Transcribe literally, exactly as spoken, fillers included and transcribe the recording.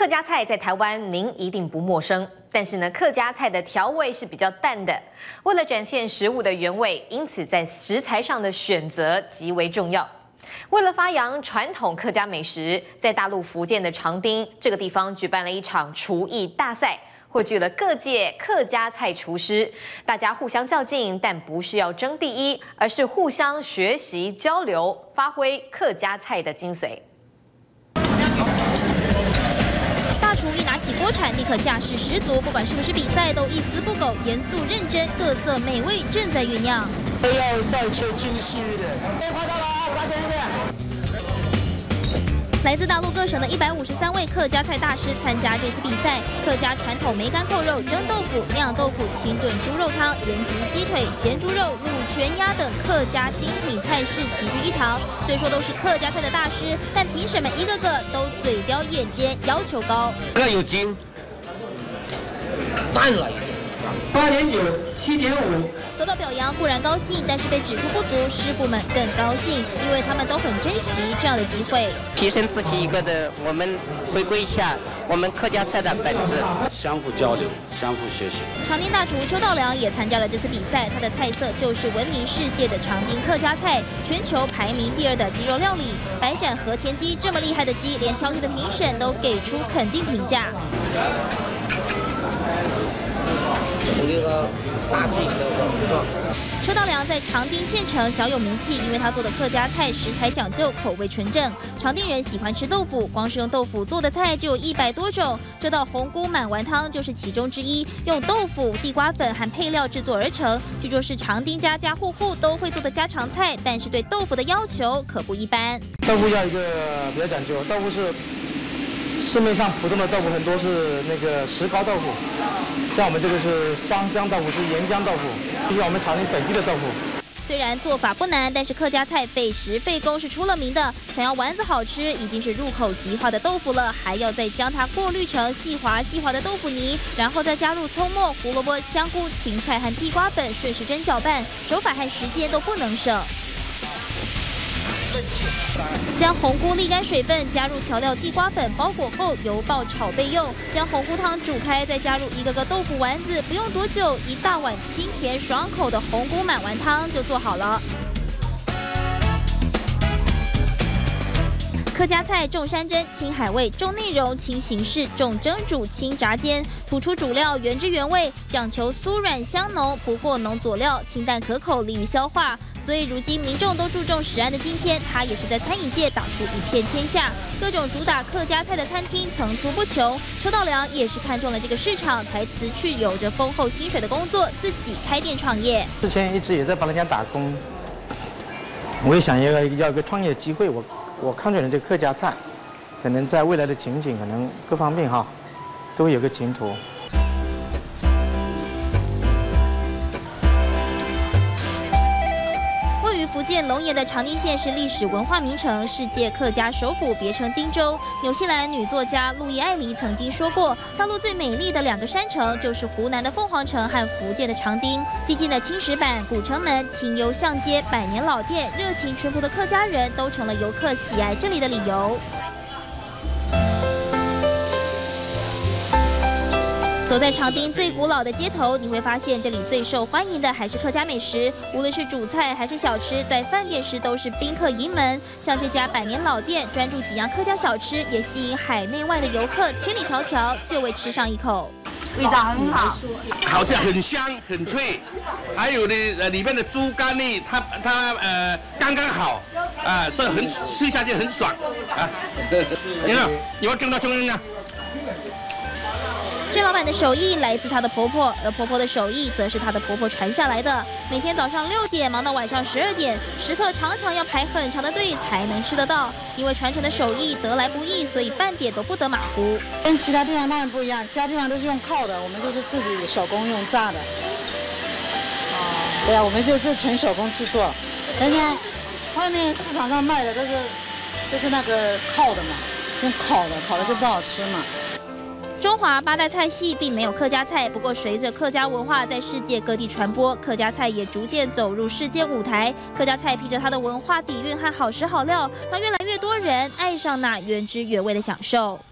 客家菜在台湾您一定不陌生，但是呢，客家菜的调味是比较淡的。为了展现食物的原味，因此在食材上的选择极为重要。为了发扬传统客家美食，在大陆福建的长汀这个地方举办了一场厨艺大赛。 汇聚了各界客家菜厨师，大家互相较劲，但不是要争第一，而是互相学习交流，发挥客家菜的精髓。 大厨一拿起锅铲，立刻架势十足，不管是不是比赛，都一丝不苟，严肃认真，各色美味正在酝酿。 要再求精细一点，别夸张了啊，抓紧一点。 来自大陆各省的一百五十三位客家菜大师参加这次比赛。客家传统梅干扣肉、蒸豆腐、酿豆腐、清炖猪肉汤、盐焗鸡腿、咸猪肉、卤全鸭等客家精品菜式齐聚一堂。虽说都是客家菜的大师，但评审们一个个都嘴刁眼尖，要求高。 这个有筋，淡了一点。 八点九，七点五。 得到表扬固然高兴，但是被指出不足，师傅们更高兴，因为他们都很珍惜这样的机会， 提升自己一个的，我们回归一下我们客家菜的本质， 相互交流，相互学习。 长汀大厨邱道良也参加了这次比赛，他的菜色就是闻名世界的长汀客家菜，全球排名第二的鸡肉料理。白斩和田鸡这么厉害的鸡，连挑剔的评审都给出肯定评价。 从这个大气的工作。 邱道良在长汀县城小有名气，因为他做的客家菜食材讲究，口味纯正。长汀人喜欢吃豆腐，光是用豆腐做的菜就有一百多种。这道红菇满丸汤就是其中之一，用豆腐、地瓜粉和配料制作而成。据说是长汀家家户户都会做的家常菜，但是对豆腐的要求可不一般。 豆腐要一个比较讲究，豆腐是。 市面上普通的豆腐很多是那个石膏豆腐，像我们这个是双浆豆腐，是岩浆豆腐，必须我们长汀本地的豆腐。 虽然做法不难，但是客家菜费时费工是出了名的。想要丸子好吃，已经是入口即化的豆腐了，还要再将它过滤成细滑细滑的豆腐泥，然后再加入葱末、胡萝卜、香菇、芹菜和地瓜粉顺时针搅拌，手法和时间都不能省。 将红菇沥干水分，加入调料地瓜粉，包裹后油爆炒备用。将红菇汤煮开，再加入一个个豆腐丸子，不用多久，一大碗清甜爽口的红菇满丸汤就做好了。 客家菜重山珍、轻海味、重内容、轻形式、重蒸煮、轻炸煎，突出主料原汁原味，讲求酥软香浓，不过浓佐料，清淡可口，利于消化。所以如今民众都注重食安的今天，它也是在餐饮界打出一片天下。各种主打客家菜的餐厅层出不穷。邱道良也是看中了这个市场，才辞去有着丰厚薪水的工作，自己开店创业。 之前一直也在帮人家打工，我也想要一个要一个创业机会，我。 我看准了这个客家菜，可能在未来的前景，可能各方面哈，都会有个前途。 位于福建龙岩的长汀县是历史文化名城，世界客家首府，别称汀州。纽西兰女作家路易艾黎曾经说过，大陆最美丽的两个山城就是湖南的凤凰城和福建的长汀。寂静的青石板、古城门、清幽巷街、百年老店，热情淳朴的客家人都成了游客喜爱这里的理由。 走在长汀最古老的街头，你会发现这里最受欢迎的还是客家美食。无论是主菜还是小吃，在饭点时都是宾客盈门。像这家百年老店，专注几样客家小吃，也吸引海内外的游客千里迢迢就为吃上一口。 味道很好， 好吃，很香很脆，还有呢，呃，里面的猪肝呢，它它呃刚刚好，啊、呃，所以很吃下去很爽啊。你看，有没有挣到兄弟呢？ 郑老板的手艺来自她的婆婆，而婆婆的手艺则是她的婆婆传下来的。每天早上六点忙到晚上十二点，食客常常要排很长的队才能吃得到。因为传承的手艺得来不易，所以半点都不得马虎。 跟其他地方当然不一样，其他地方都是用烤的，我们就是自己手工用炸的。哦，对啊，我们就就纯手工制作。人家外面市场上卖的都是都是那个烤的嘛，用烤的，烤的就不好吃嘛。 中华八大菜系并没有客家菜，不过随着客家文化在世界各地传播，客家菜也逐渐走入世界舞台。客家菜披着它的文化底蕴和好食好料，让越来越多人爱上那原汁原味的享受。